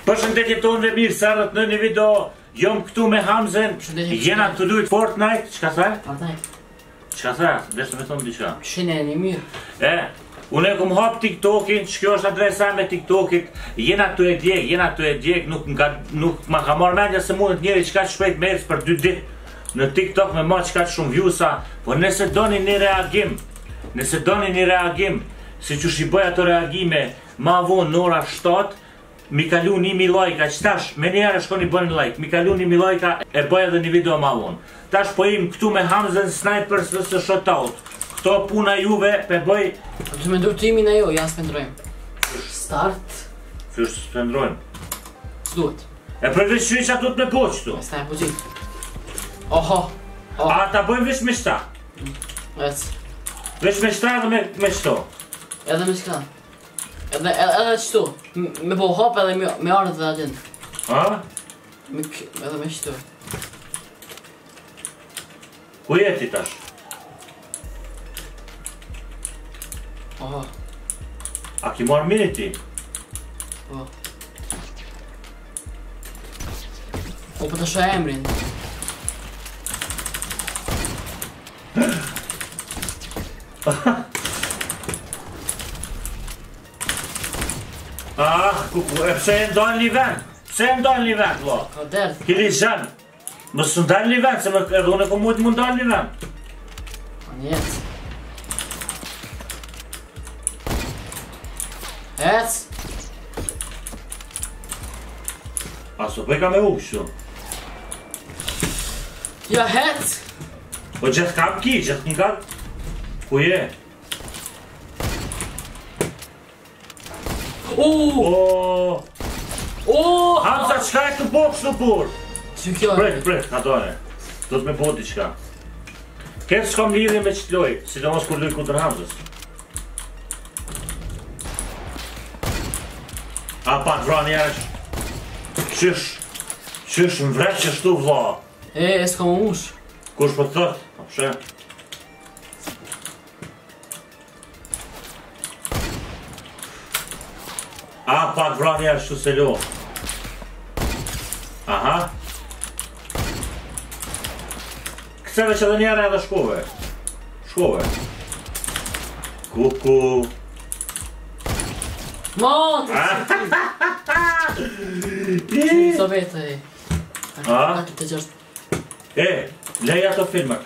Përshëndetje tonë dhe mirë, sërët në një video, jom këtu me Hamzen, jena të lujt Fortnite, qka thaj? Fortnite. Qka thaj? Dhe me thonë diqa. Shine e një mirë. Unë e kom hap TikTokin, që kjo është adresa me TikTokit, jena të e djek, nuk ma ka marrë mendja se mundet njeri qka që shpejt me ecë për 2 ditë në TikTok me ma qka që shumë viewsa, po nëse doni një reagim, si që shqipoj ato reagime, ma vonë në ora 7, mi kalu 1000 lajka, që tash, me njerë shkoni bëni like, mi kalu 1000 lajka e bëj edhe një video ma vonë. Tash po im këtu me Hamzen Snipers vs Shootout. Këto puna juve, pe bëj... Të me ndrutimin e jo, ja spendrojmë. Start. Fysh spendrojmë. S'duhet. E përveç që isha tut me po qëtu. E sta e po qitë. Oho. A ta bëjmë veç me shta? Ec. Veç me shta edhe me shto? Edhe me shka. Edhe qëtu. Me po hop edhe me ardhë dhe adin. A? Edhe me qëtu. Ku jeti tash? Oho. A ki marrë mini ti? Po. Po të shë emrin. E pse e ndojnë një vend? Pse e ndojnë një vend, lo? Ka derdh. Kili zhenë. Mësë ndojnë një vend, se edhe unë e ku mujtë më ndojnë një vend. A njec. Ec. Aso, po i ka me u kështu. Ja hec. Po gjithë kam ki, gjithë një gatë. Ku je? Hamza, qka e të po kështu pur? Që kjo e? Prit, atone. Do të me po t'i qka. Këtë s'kam lidhje me qëtë loj, sidomos kur loj kundër Hamzës. A pak vra njerësh. Qysh më vret që shtu vla. E s'ka më mush. Kush për të thët? A pëshe? A pak vra njerësh që se lo. Aha. Këseve që dhe njerë edhe shkove. Shkove. Kuku. Ma, të sa vete e. A? Të gjështë. E, leja të filmat.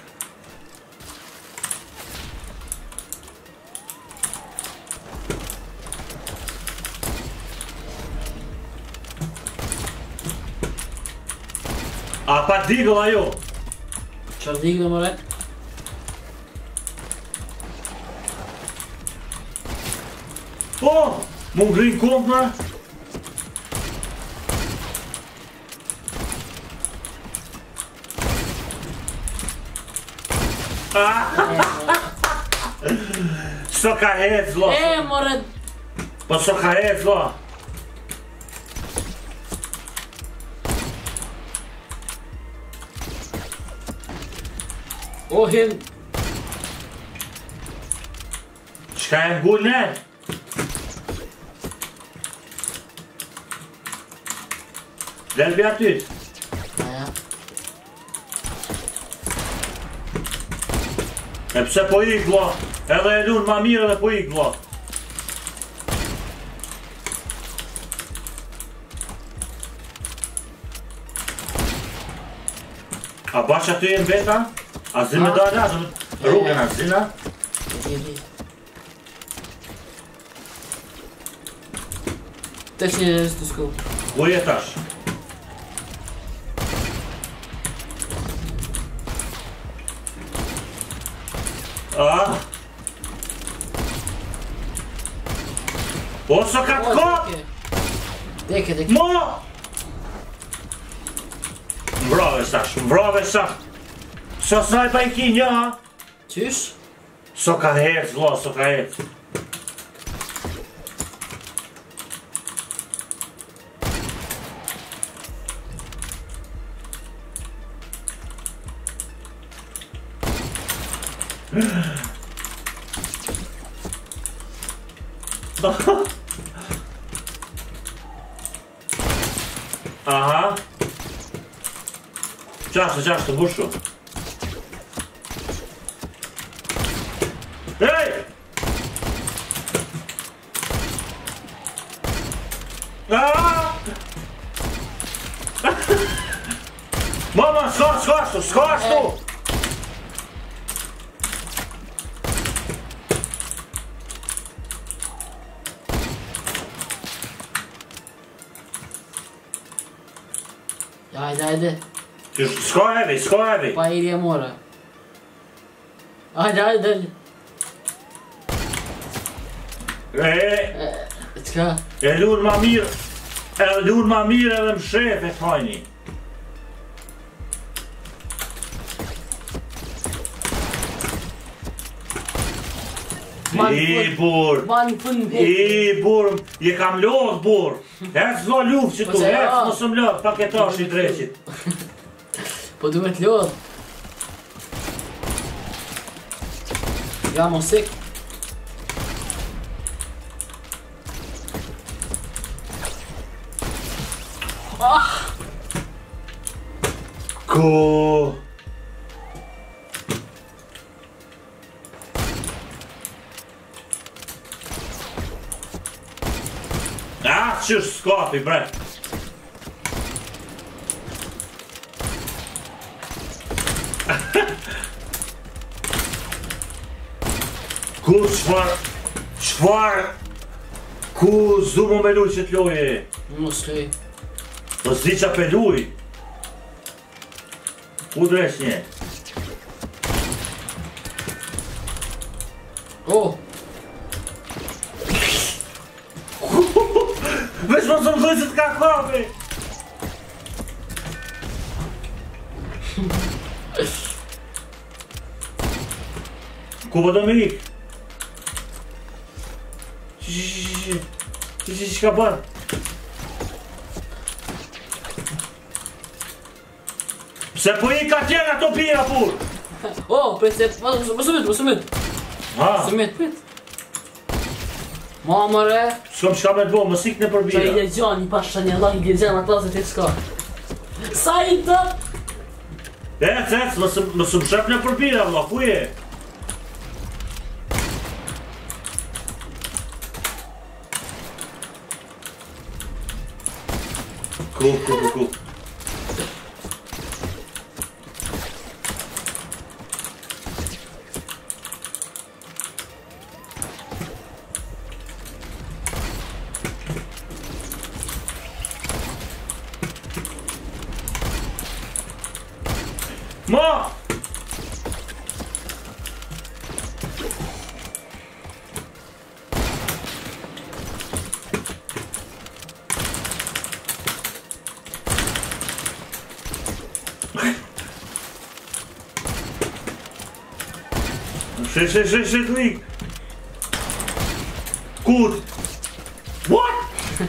A pa digëll ajo? Qërë digë më re? Po, më ngrinë kompë. So ka hec, lo. E, more... Po so ka hec, lo. O, hin... Qka e ngull ne? Lelbi atyt. Aja. E pse po ik, lo. Edhe e lunë ma mirë edhe po ik, lo. A bash aty e në veta? A zinë me dojnë atë? Rrugën a zinë? Të që një të shku. Ku je tash? O, so ka të kopë! Deke. Mo! Mbrave sash. So snajpa i ki një, ha? Qysh? So ka hec, lo, so ka hec. Aha. Qashtë, bushu. Ej! Mama, s'ka ashtu! Hajde. S'ka hevi. Pa iri e mora. Hajde. Qka? E lunë ma mirë. Edhe më shef e t'hajni. I bur, je kam lodh bur. Hec zlo luft që tu, hec mësëm lodh, paketash i dreqit. Po du me t'lodh. Ja mosik. Ko... Qysh s'kapi, bre. Ku qfar ku zumu me luj që t'loje? Mos luj. Po s'di qa pe luj. Ku dresh nje? Veç më zëmë dhëjë që t'ka kapi! Ku po do me ik? Që ka bërë? Pse po ik ka tjena to pira pur? Më sumit. Mamëre. S'kom qka me t'bo, më sik në përbira. Qa i legjon, i pasha një Allah, i legjon ata se t'i s'ka. Sa i të? Ec, më së më shep në përbira, vla, ku je? Ku. Ma! Shit, leak! Good! What?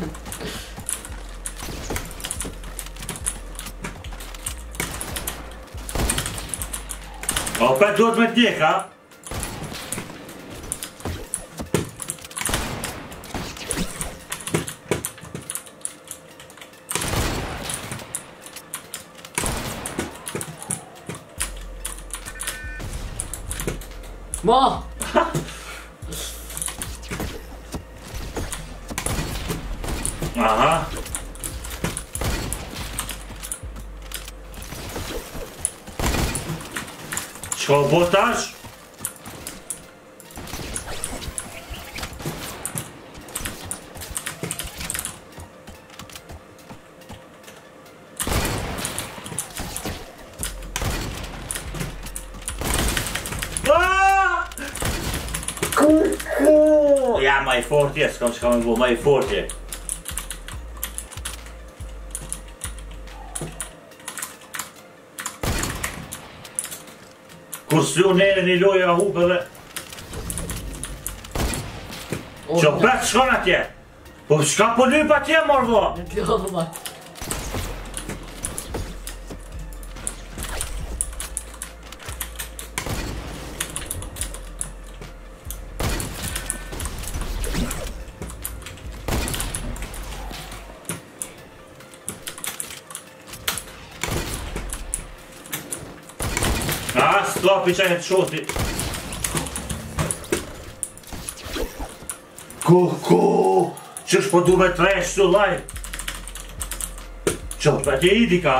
O, pe duhet me t'djek, ha? Ma! Aha. Qo botash? Ja, ma i fortje, s'kam që kam e bu, ma i fortje. Kur s'lu nere një lojë a hupe dhe... Qo bet shkon atje? Po shka po lyp atje, mordo? Në t'lo dhe ma. t'lapi qaj e të shoti. Kuku, qësh po du me tresh të laj? Qo, për ti idi ka?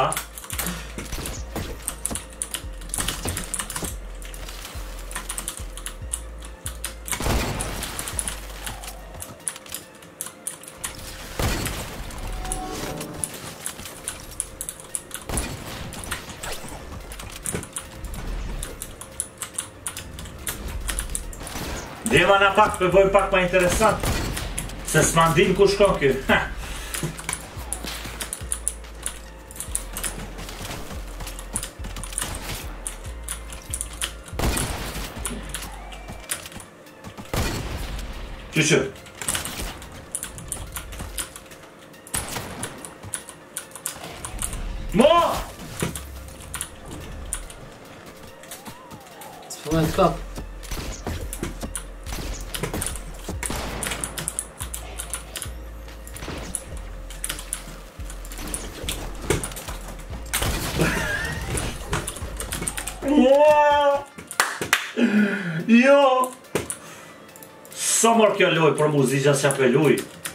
Djema na pak, përvoj pak ma interesant. Se s'ma ndim ku shkon kjo. Qyqy? Mo! S'pëllën të kap. Jo! Sa mërë kjo loj për muzikja s'ja për luj?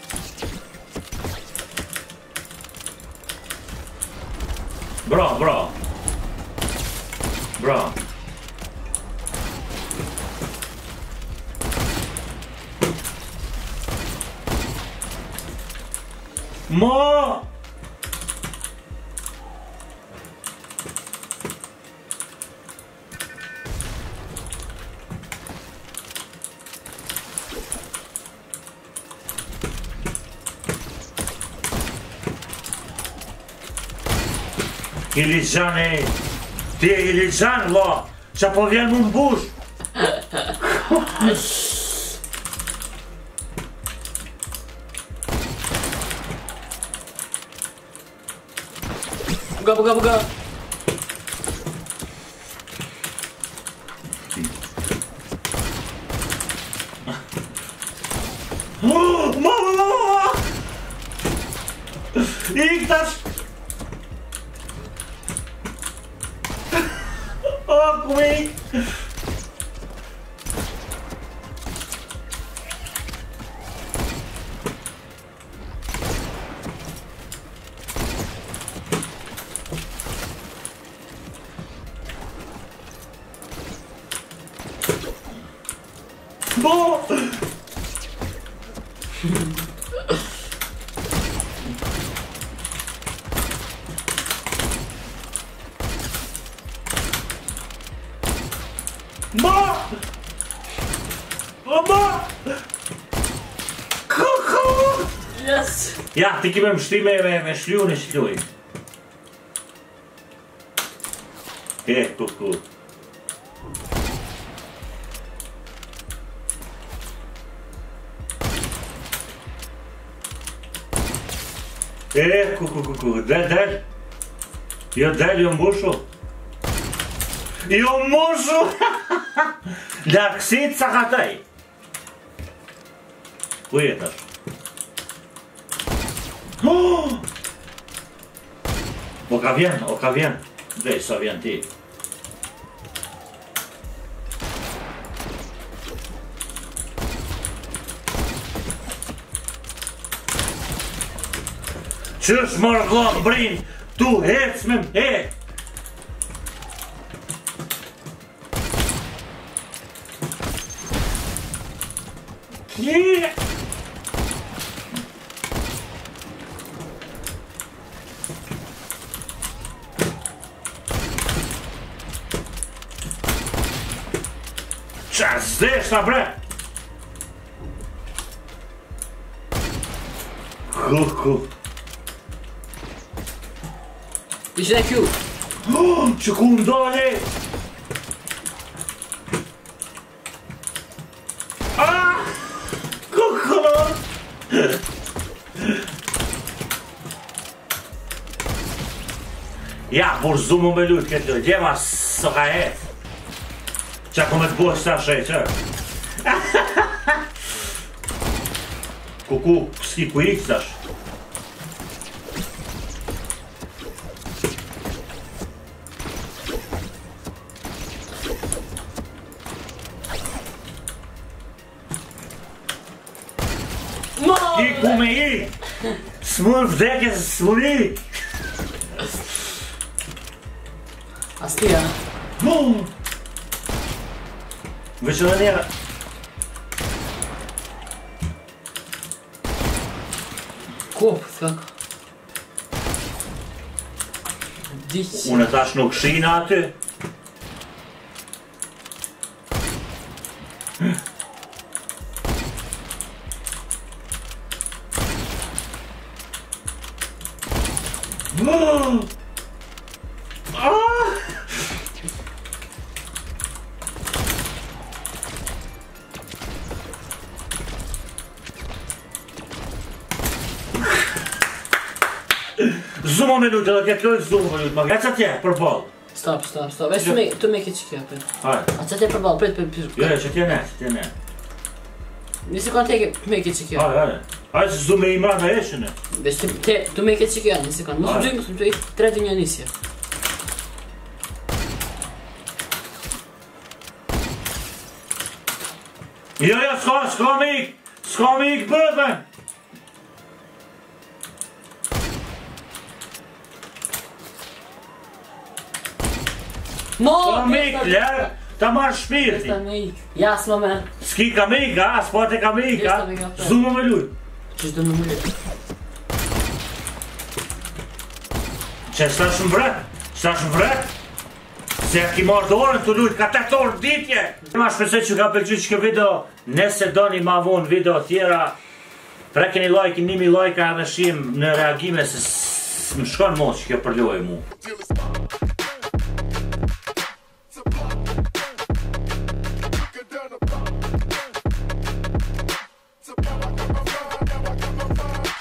Bra, bra. Bra. Ma! Ilijan e, ti e Ilijan, la, qa po vjen mund bush. Buga, buga, buga. Mama! Ik tash! Oh, comigo! Bom! Ma! Ma! Kuku! Yes! Ja, ti kime më shti me shlju në shluj. Kuku. Kuku. Del. Jo, del, jo mbushu. Jo mbushu! Lakësit sa ka taj. Ku jetash? O ka vjen. Dhe, sa vjen ti. Qësh mërë vlog brin, tu hec me m'hec. Qa zdesh ta bre? Kuku. Ishte e kju. Që ku ndale? Kuku. Ja, por zumu me lujt këtë lujt, djema së ka het. Qa ku me të bosh ta shej, që? Kuku, s'ki ku ikë tash? Ku me i? S'mur vdekje, s'mur i. As ti, ja. Veç edhe njera. Kop, thak. Diqë. Unë tash nuk shina aty. Zuma me lutë, edhe këtë lojtë zuma me lutë, ma gëtë atje, për balë. Stop. Veç tu me këtë që kjo, për. Hajde. A që te për balë, për. Jo, që t'je ne. Një sekund tu me këtë që kjo. Hajde. Hajde, se zume i marrë në eshëne. Veç tu me këtë që kjo, një sekund. Mësë më të tretë një nisje. Jo, s'ka me ik. S'ka me ik bëdhen. S'ka me ik, lërë. Ta marrë shpirti. Ja, s'ma me. S'ki ka me ik, a? S'pate ka me ik, a? Zuma me lutë. Qështë do në më lutë? Që s'tash më vret? Se ki marrë dorën të lutë, ka 8 orë ditje. Ma shpresoj që ka pëlqyer që kjo video, nëse doni ma vonë video tjera, prekeni like, 1000 like edhe shim në reagime se më shkon mos që kjo përlojë mu.